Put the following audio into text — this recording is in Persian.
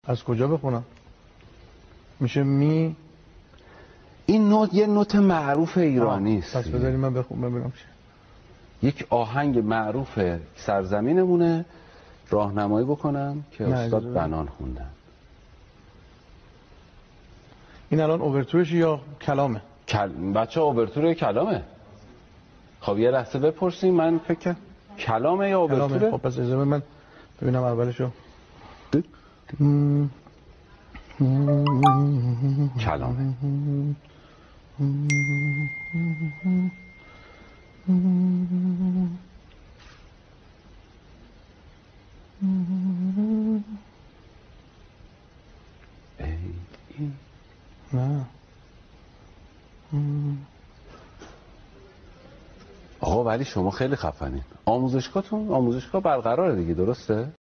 از کجا بخونم؟ میشه می. این نوت یه نوت معروف ایرانی است. پس بذارید من ببینم چیه. یک آهنگ معروف سرزمینمونه، راهنمایی بکنم که استاد بنان خوندن. این الان اوورتورش یا کلامه؟ بچه اوورتور کلامه. خب یه لحظه بپرسیم، من فکر کنم کلامه یا اوورتوره؟ خب پس اجازه من ببینم اولشو. کلامه. نه آقا ولی شما خیلی خفنین. آموزشگاه برقراره دیگه، درسته؟